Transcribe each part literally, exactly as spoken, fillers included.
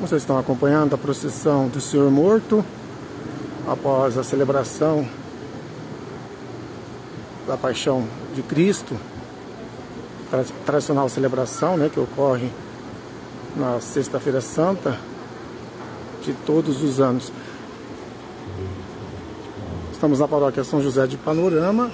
Vocês estão acompanhando a procissão do Senhor Morto após a celebração da Paixão de Cristo, a tradicional celebração, né, que ocorre na Sexta-feira Santa de todos os anos. Estamos na paróquia São José de Panorama.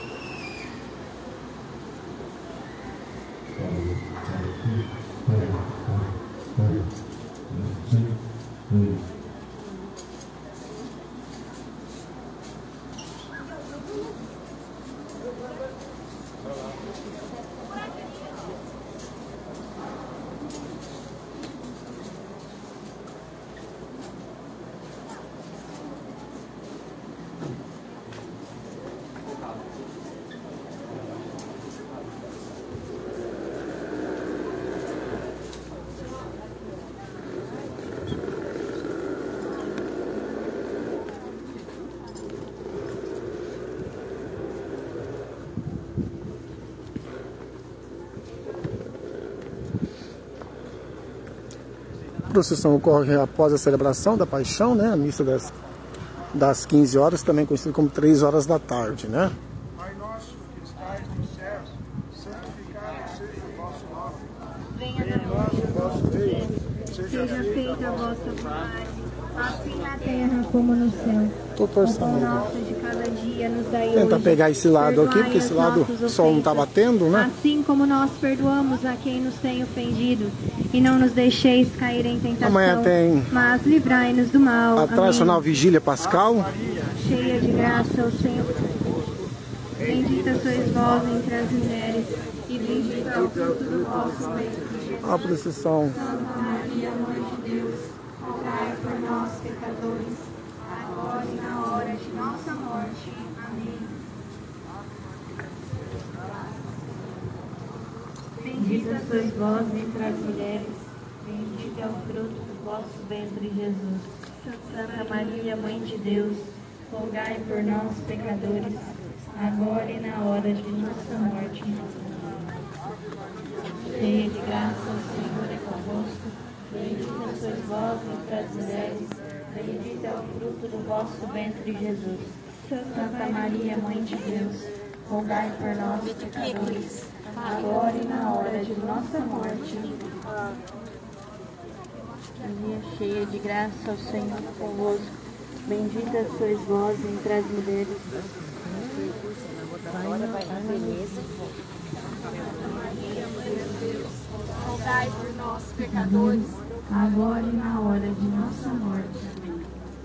A procissão ocorre após a celebração da Paixão, né? A missa das, das quinze horas, também conhecida como três horas da tarde, né? Pai nosso que estais nos céus, santificado seja o vosso nome. Venha a nós o vosso reino, seja feita a vossa vontade, assim na terra como no céu. Tô torcendo. O pão nosso de cada dia nos dai hoje. Tentar pegar esse lado aqui, porque esse lado o sol não tá batendo, né? Assim como nós perdoamos a quem nos tem ofendido. E não nos deixeis cair em tentação, Amanhã tem mas livrai-nos do mal. a tradicional Amém. Vigília Pascal. Cheia de graça, o Senhor. Bendita sois vós entre as mulheres, e bendito é o fruto do vosso ventre. A procissão Santa Maria, Mãe de Deus, rogai por nós, pecadores, agora e na hora de nossa morte. Amém. Bendita sois vós entre as mulheres, bendito é o fruto do vosso ventre, Jesus. Santa Maria, Mãe de Deus, rogai por nós, pecadores, agora e na hora de nossa morte. Cheia de graça, o Senhor é convosco. Bendita sois vós entre as mulheres, bendito é o fruto do vosso ventre, Jesus. Santa Maria, Mãe de Deus, rogai por nós, pecadores, agora e na hora de nossa morte. Maria, cheia de graça, o Senhor é convosco. Bendita sois vós entre as mulheres. Rogai por nós, pecadores, agora e na hora de nossa morte. Amém.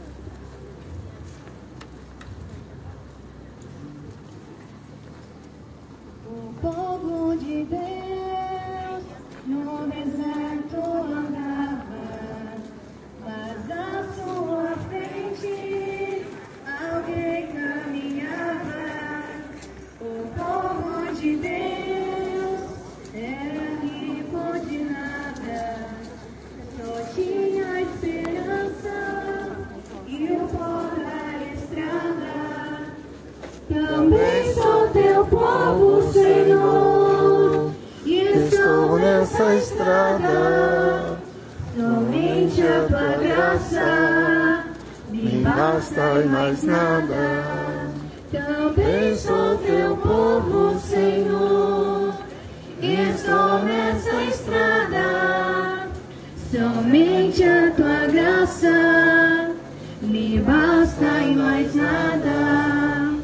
o povo de Deus no deserto andava, mas à sua frente alguém caminhava. O povo de Deus era limpo de nada, só tinha esperança e o pó da estrada. Também sou teu povo, Senhor, e estou nessa estrada. Somente a tua graça me basta e mais nada. Também sou teu povo, Senhor, e estou nessa estrada. Somente a tua graça me basta e mais nada.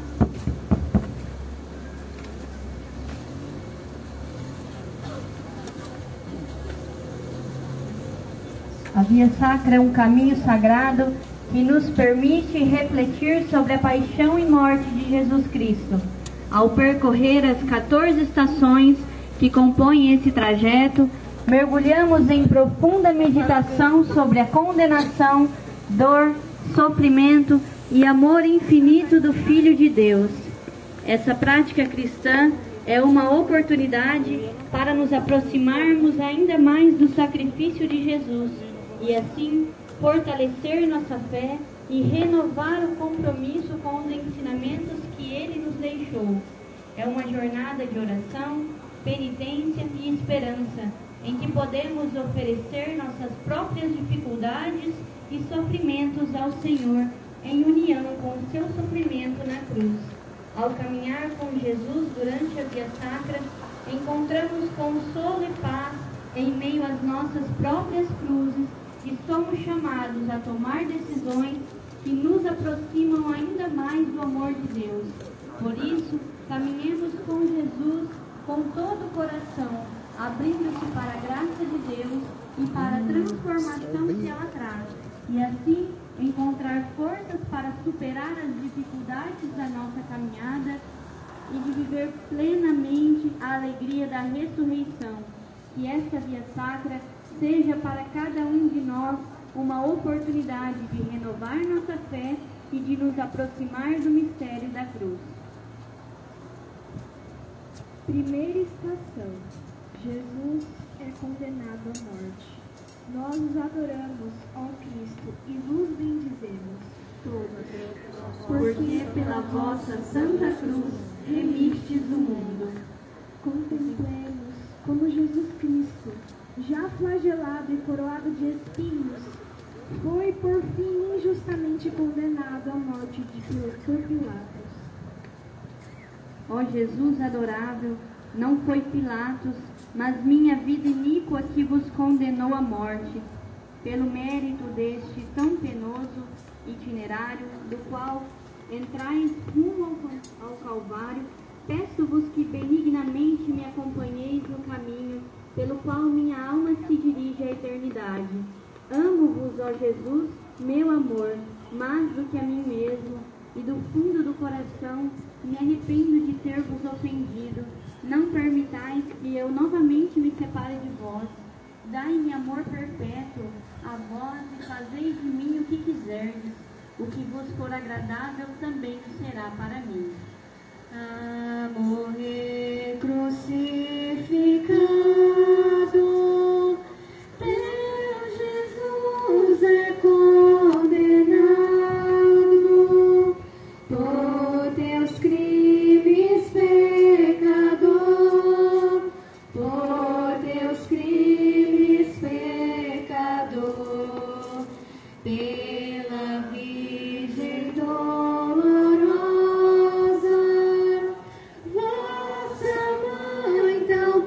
A Via Sacra é um caminho sagrado que nos permite refletir sobre a paixão e morte de Jesus Cristo. Ao percorrer as quatorze estações que compõem esse trajeto, mergulhamos em profunda meditação sobre a condenação, dor, sofrimento e amor infinito do Filho de Deus. Essa prática cristã é uma oportunidade para nos aproximarmos ainda mais do sacrifício de Jesus e assim fortalecer nossa fé e renovar o compromisso com os ensinamentos que Ele nos deixou. É uma jornada de oração, penitência e esperança, em que podemos oferecer nossas próprias dificuldades e sofrimentos ao Senhor, em união com o seu sofrimento na cruz. Ao caminhar com Jesus durante a Via Sacra, encontramos consolo e paz em meio às nossas próprias cruzes e somos chamados a tomar decisões que nos aproximam ainda mais do amor de Deus. Por isso, caminhemos com Jesus com todo o coração, abrindo-se para a graça de Deus e para a transformação que ela traz, e assim encontrar forças para superar as dificuldades da nossa caminhada e de viver plenamente a alegria da ressurreição. Que esta Via Sacra seja para cada um de nós uma oportunidade de renovar nossa fé e de nos aproximar do mistério da cruz. Primeira estação. Jesus é condenado à morte. Nós os adoramos, ó Cristo, e vos bendizemos todos, Porque pela vossa santa cruz remistes o mundo. contemplemos como Jesus Cristo, já flagelado e coroado de espinhos, foi por fim injustamente condenado à morte de Pil- por Pilatos. Ó Jesus adorável, não foi Pilatos, mas minha vida iníqua que vos condenou à morte. Pelo mérito deste tão penoso itinerário, do qual entrais rumo ao, ao Calvário, peço-vos que benignamente me acompanheis no caminho pelo qual minha alma se dirige à eternidade. Amo-vos, ó Jesus, meu amor, mais do que a mim mesmo, e do fundo do coração me arrependo de ter-vos ofendido. Não permitais que eu novamente me separe de vós. Dai-me amor perpétuo a vós e fazeis de mim o que quiserdes. O que vos for agradável também será para mim. A morrer crucificado, teu Jesus é condenado por teus crimes, pecador, por teus crimes, pecador, pela Virgem dolorosa, vossa mãe tão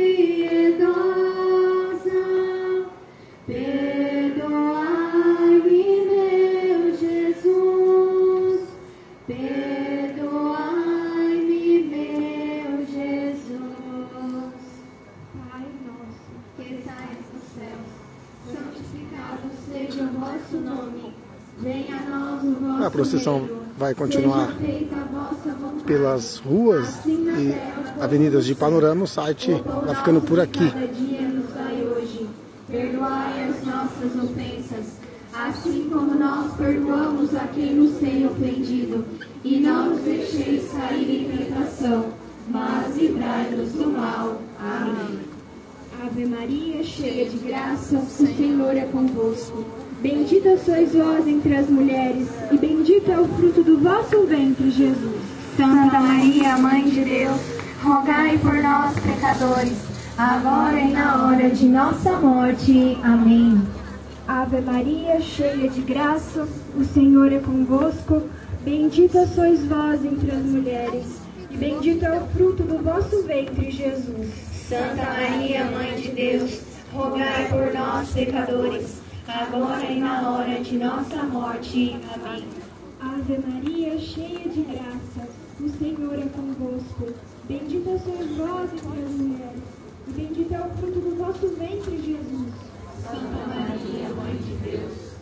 piedosa, perdoai-me, meu Jesus, perdoai-me, meu Jesus. Pai nosso, Que estais nos céus, santificado seja o vosso nome. Venha a nós o vosso A procissão reino. vai continuar Seja feita a vossa vontade. pelas ruas e avenidas de Panorama. O site vai ficando por aqui. Cada dia nos dai hoje. Perdoai as nossas ofensas, assim como nós perdoamos a quem nos tem ofendido. E não nos deixeis cair em tentação, mas livrai-nos do mal. Amém. Ave Maria, cheia de graça, o Senhor é convosco. Bendita sois vós entre as mulheres, e bendito é o fruto do vosso ventre, Jesus. Santa Maria, Mãe de Deus, rogai por nós, pecadores, agora e na hora de nossa morte. Amém. Ave Maria, cheia de graça, o Senhor é convosco. Bendita sois vós entre as mulheres, e bendito é o fruto do vosso ventre, Jesus. Santa Maria, Mãe de Deus, rogai por nós, pecadores, agora e na hora de nossa morte. Amém. Ave Maria, cheia de graça, o Senhor é convosco. Bendita sois vós entre as mulheres, e bendito é o fruto do vosso ventre, Jesus. Santa Maria, Mãe de Deus,